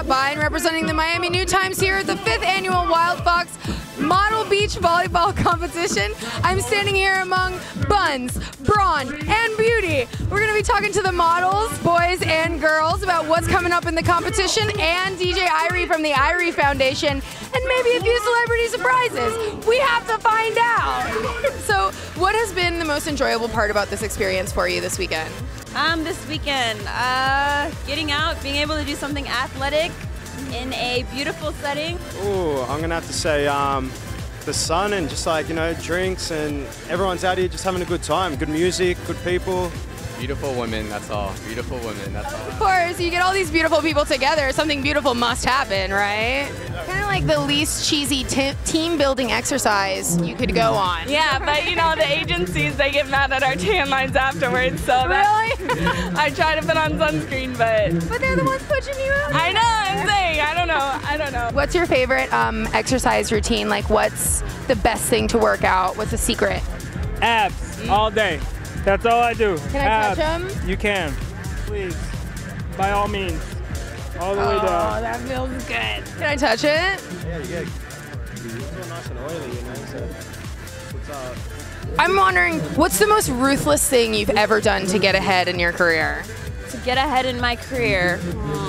stop by, and representing the Miami New Times here at the 5th annual Wildfox Model Beach Volleyball Competition. I'm standing here among Buns, Brawn, and Beauty. We're going to be talking to the models, boys and girls, about what's coming up in the competition, and DJ Irie from the Irie Foundation, and maybe a few celebrity surprises. We have to find out. So, what has been the most enjoyable part about this experience for you this weekend? This weekend, getting out, being able to do something athletic in a beautiful setting. Ooh, I'm gonna have to say the sun and just like, you know, drinks, and everyone's out here just having a good time. Good music, good people. Beautiful women, that's all. Beautiful women, that's all. Of course, you get all these beautiful people together, something beautiful must happen, right? Kind of like the least cheesy team building exercise you could go on. Yeah, but you know, the agencies, they get mad at our tan lines afterwards, so Really? I try to put on sunscreen, But they're the ones pushing you out. I know, I'm saying, I don't know. What's your favorite exercise routine? Like, what's the best thing to work out? What's the secret? Abs, all day. That's all I do. Can I touch them? You can. Please. By all means. All the way down. Oh, that feels good. Can I touch it? Yeah, you feel nice and oily, you know, so what's up? I'm wondering, what's the most ruthless thing you've ever done to get ahead in your career? To get ahead in my career.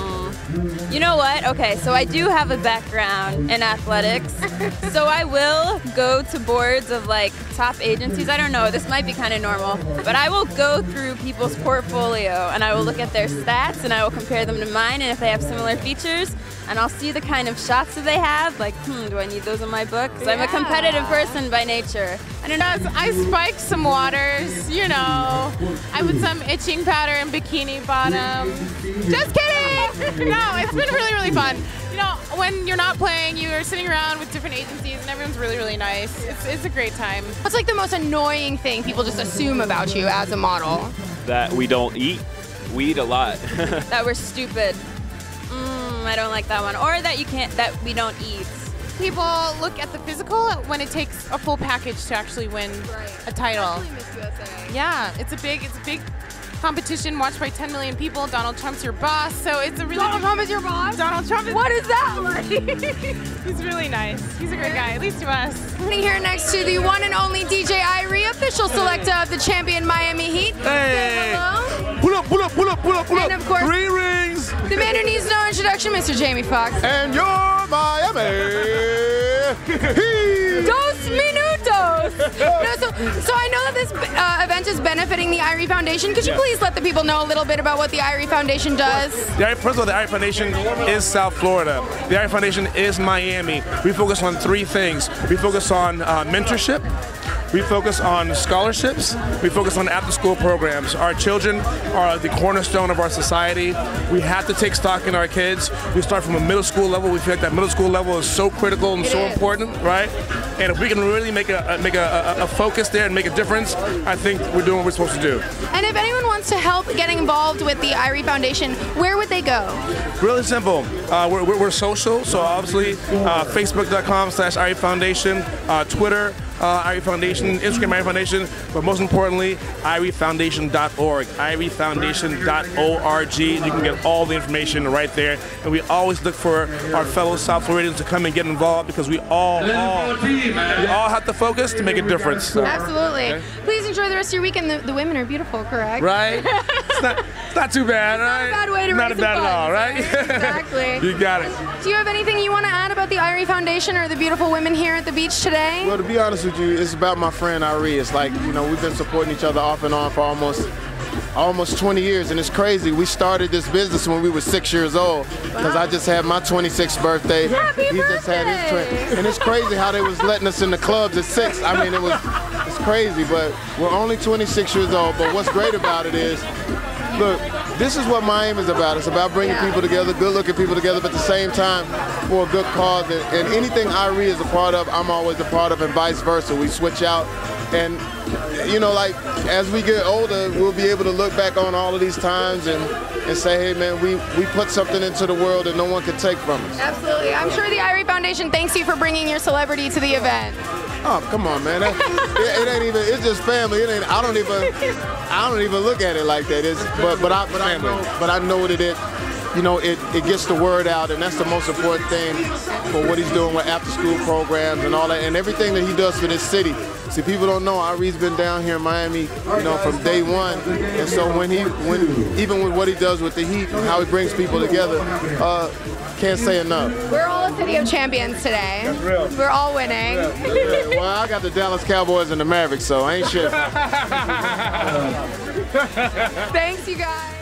You know what? Okay, so I do have a background in athletics, so I will go to boards of like top agencies. I don't know, this might be kind of normal, but I will go through people's portfolio and I will look at their stats and I will compare them to mine, and if they have similar features, and I'll see the kind of shots that they have, like, do I need those in my book? Because I'm a competitive person by nature. I don't know, I spiked some waters, you know. I put some itching powder in bikini bottom. Just kidding! No, it's been really, really fun. You know, when you're not playing, you're sitting around with different agencies and everyone's really, really nice. It's a great time. What's like the most annoying thing people just assume about you as a model? That we don't eat. We eat a lot. That we're stupid. I don't like that one. Or that we don't eat. People look at the physical when it takes a full package to actually win a title. Especially Miss USA. Yeah, it's a big competition watched by 10 million people. Donald Trump's your boss, so it's a really Donald Trump is your boss? Donald Trump is. What is that like? He's really nice. He's a great guy, at least to us. Sitting here next to the one and only DJ Irie, official selector of the champion Miami Heat. Hey! Hello. Pull up, pull up, pull up, pull up, pull up. And of course, 3 rings. the man who needs no introduction, Mr. Jamie Foxx. And you're Miami Heat. 2 minutos. So I know that this event is benefiting the Irie Foundation. Could you please let the people know a little bit about what the Irie Foundation does? First of all, the Irie Foundation is South Florida. The Irie Foundation is Miami. We focus on 3 things. We focus on mentorship. We focus on scholarships. We focus on after-school programs. Our children are the cornerstone of our society. We have to take stock in our kids. We start from a middle school level. We feel like that middle school level is so critical and so important, right? And if we can really make a focus there and make a difference, I think we're doing what we're supposed to do. And if anyone wants to help getting involved with the Irie Foundation, where would they go? Really simple. We're social, so obviously Facebook.com/Irie Foundation, Twitter, Irie Foundation, Instagram Irie Foundation, but most importantly, IrieFoundation.org, IrieFoundation.org. You can get all the information right there, and we always look for our fellow South Floridians to come and get involved because we all have to focus to make a difference. So. Absolutely. Okay. Please enjoy the rest of your weekend. The women are beautiful, correct? Right? It's not too bad, right? Not a bad way to Not raise bad some at all, funds, right? Exactly. You got it. Do you have anything you want to add about the Irie Foundation or the beautiful women here at the beach today? Well, to be honest with you, it's about my friend Irie. It's like, you know, we've been supporting each other off and on for almost 20 years, and it's crazy. We started this business when we were 6 years old because I just had my 26th birthday. Happy He just had his 20. And it's crazy how they was letting us in the clubs at 6. I mean, it's crazy, but we're only 26 years old. But what's great about it is, look, this is what Miami is about. It's about bringing people together, good-looking people together, but at the same time for a good cause. And anything Irie is a part of, I'm always a part of, and vice versa. We switch out. And, you know, like, as we get older, we'll be able to look back on all of these times and say, hey, man, we put something into the world that no one can take from us. Absolutely. I'm sure the Irie Foundation thanks you for bringing your celebrity to the event. Oh, come on, man. It ain't even, it's just family. It ain't, I don't even look at it like that. But I know what it is. you know, it gets the word out, and that's the most important thing for what he's doing with after-school programs and all that, and everything that he does for this city. See, people don't know Ari's been down here in Miami, you know, from day one, and so even with what he does with the Heat and how he brings people together, can't say enough. We're all a city of champions today. That's real. We're all winning. Yeah. Well, I got the Dallas Cowboys and the Mavericks, so I ain't shit. Thanks, you guys.